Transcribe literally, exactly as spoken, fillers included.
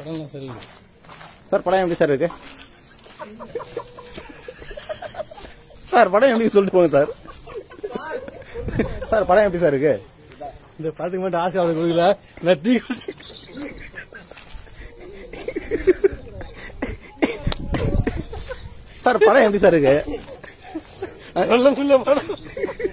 sir படம் எப்படி sir இருக்கு சார் படம் எப்படி சொல்லிட்டு போங்க சார் சார் படம் எப்படி சார் இருக்கு இந்த படத்துக்கு மட்டும் ஆசீர்வாதம் கொடுக்கல நத்தி சார் படம் எப்படி சார் இருக்கு சொல்ல படம்